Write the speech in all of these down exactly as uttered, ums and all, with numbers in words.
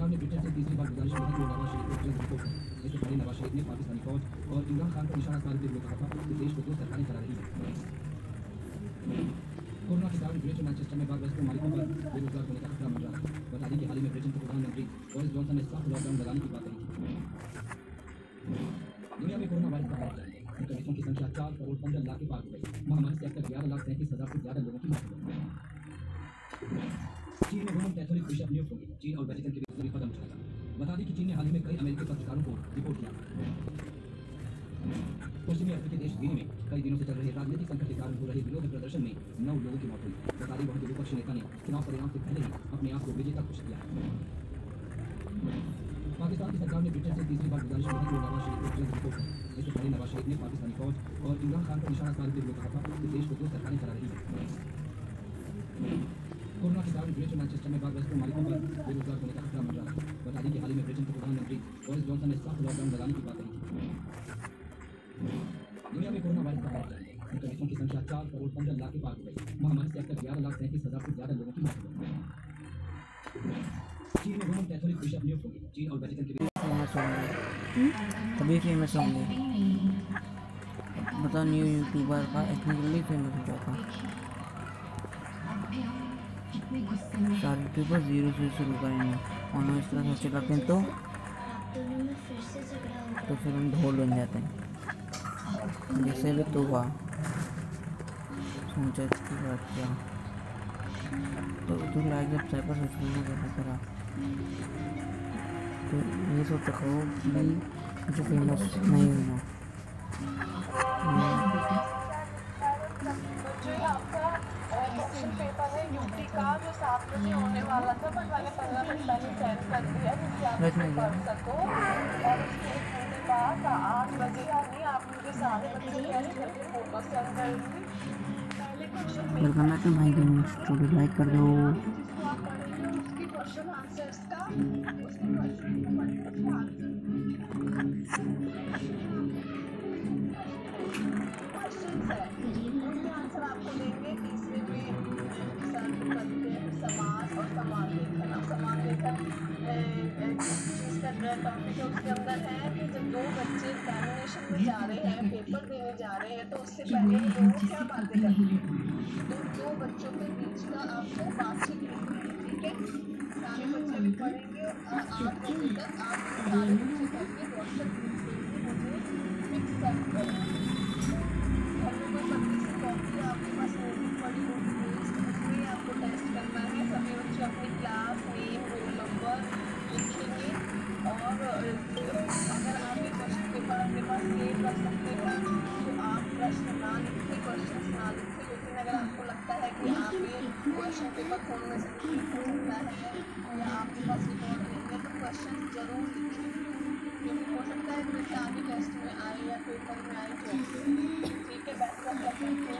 सरकार ने ब्रिटेन से तीसरी बार गुजारिश की है कि वो नवाज शरीफ को जल्द रिपोर्ट करें। इससे पहले नवाज शरीफ ने पाकिस्तानी फौज और इमरान खान पर निशाना साधते हुए कहा था कि देश को दो सरकारें चला रही है। कोरोना के कारण ग्रेटर मैनचेस्टर में बाग रेस्तों मालिकों पर बेरोजगार होने का खतरा मंडरा रहा है। बता दें कि हाल ही में ब्रिटेन के प्रधानमंत्री बोरिस जॉनसन ने सख्त लॉकडाउन लगाने की बात कही थी। दुनिया में कोरोना वायरस का फैलाव जारी है। संक्रमितों की संख्या चार करोड़ पंद्रह लाख के पार हो गई। महामारी से अब तक ग्यारह लाख सैंतीस हजार से ज्यादा लोगों की मौत हो गई। चीन में रोमन कैथोलिक बिशप नियुक्त होंगे। चीन और वेटिकन के बीच कदम उठाएगा। बता दें कि चीन ने हाल ही में कई अमेरिकी पत्रकारों को रिपोर्ट किया। पश्चिमी अफ्रीकी देश गिनी में कई दिनों से चल रहे राजनीतिक संकट के कारण हो रहे विरोध प्रदर्शन में नौ लोगों की मौत हुई। बता दें वहां के विपक्षी नेता ने चुनाव परिणाम से पहले ही अपने आप को विजेता घोषित किया है। पाकिस्तान की सरकार ने ब्रिटेन से तीसरी बार गुजारिश की है कि वो नवाज शरीफ को जल्द रिपोर्ट करें। इससे पहले नवाज शरीफ ने पाकिस्तानी फौज और इमरान खान पर निशाना साधते हुए कहा था कि देश को दो सरकारें चला रही है। कोरोना के कारण ग्रेटर मैनचेस्टर में बाग रेस्तों मालिकों पर बेरोजगार होने का खतरा मंडरा रहा है। बता दें कि हाल ही में ब्रिटेन के प्रधानमंत्री बोरिस जॉनसन ने सख्त लॉकडाउन लगाने की बात कही थी। दुनिया में कोरोना वायरस का फैलाव जारी है। संक्रमितों की संख्या चार करोड़ पंद्रह लाख के पार हो गई। महामारी से अब तक ग्यारह लाख सैंतीस हजार से ज्यादा लोगों की मौत हो गई। चीन में रोमन कैथोलिक बिशप नियुक्त होंगे। चीन और वेटिकन के बीच तभी फेमस होंगे। बता न्यू यूट्यूबर का इतनी जल्दी फेमस हो जाता। सारे यूट्यूबर जीरो से शुरू करेंगे और इस तरह सोचे करते हैं तो तो फिर हम ढोल बन जाते हैं। जैसे भी तो हुआ सोचा की बात क्या तो तू लाइक जब साइपर से शुरू करना करा तो ये सोच रखो कि मुझे फेमस नहीं होना। पेपर है यूपी का जो सात बजे होने वाला था बट मैंने पंद्रह मिनट पहले सेंड कर दिया जिससे आप पढ़ सको। और उसके होने बाद आठ बजे या नहीं आप मुझे सारे बच्चे कैसे करके फोटो सेंड कर दूँगी। पहले question welcome back to my gaming studio. Like कर दो। जिसको आप पढ़ेंगे उसके क्वेश्चन आंसर्स का उसके क्वेश्चन के आंसर क्वेश्चंस है उसके आंसर आपको देंगे। तीसरे में समाज और समाज लेखन। अब समाज लेखन चीज़ का टॉपिक है उसके अंदर है कि जब दो बच्चे एग्जामिनेशन में जा रहे हैं पेपर देने जा रहे हैं तो उससे पहले लोग क्या बातें करते हैं तो दो बच्चों के बीच का आपको बातचीत लिखनी है। ठीक है सारे बच्चे भी पढ़ेंगे और आठ बजे तक आप सारे बच्चे करके व्हाट्सएप मुझे फिक्स कर दें। घर में कोई पतली सी कॉपी आपके पास नोटबुक पड़ी होगी उसमें आपको टेस्ट करना है। सभी बच्चे अपनी क्लास नेम रोल नंबर लिखेंगे और अगर आप ये क्वेश्चन पेपर अपने पास सेव कर सकते हो तो आप प्रश्न ना लिखें क्वेश्चन ना लिखें। लेकिन अगर आपको लगता है कि आप ये क्वेश्चन पेपर फोन में से रिपीट हो सकता है या आपके पास रिकॉर्ड नहीं है तो क्वेश्चन जरूर लिखें क्योंकि हो सकता है कि आगे टेस्ट में आए या पेपर में आए जो। ठीक है बैठ कर सकते हैं।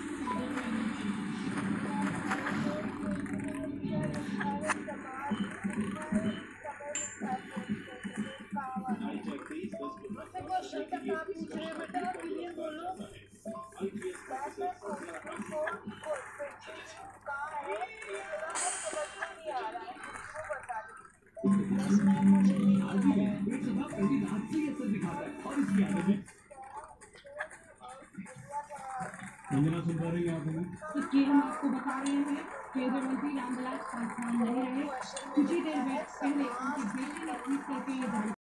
क्वेश्चन तक आप पूछ रहे हो बेटा ये बोलो कहाँ है समझ में नहीं आ रहा है वो बता दो। दस मैम मुझे नहीं आ रहा है। सुन पा रही हैं आप हमें? तो कि हम आपको बता रहे हैं केंद्रीय मंत्री रामविलास पासवान नहीं रहे कुछ ही देर में पहले उनके बेटे ने ट्वीट करके ये जानकारी